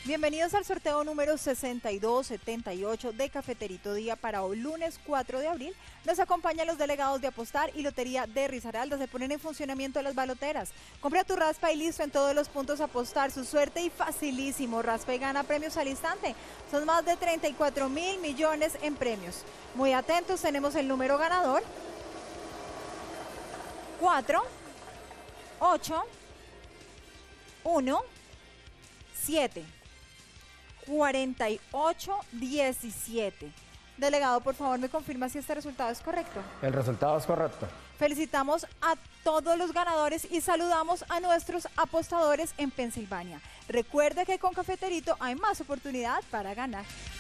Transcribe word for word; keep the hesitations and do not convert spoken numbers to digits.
Bienvenidos al sorteo número sesenta y dos setenta y ocho de Cafeterito Día para hoy lunes cuatro de abril. Nos acompañan los delegados de Apostar y Lotería de Risaralda. Se ponen en funcionamiento las baloteras. Compra tu raspa y listo en todos los puntos Apostar. Su suerte y facilísimo. Raspa y gana premios al instante. Son más de treinta y cuatro mil millones en premios. Muy atentos, tenemos el número ganador. cuatro, ocho, uno, siete. cuarenta y ocho diecisiete. Delegado, por favor, me confirma si este resultado es correcto. El resultado es correcto. Felicitamos a todos los ganadores y saludamos a nuestros apostadores en Pensilvania. Recuerde que con Cafeterito hay más oportunidad para ganar.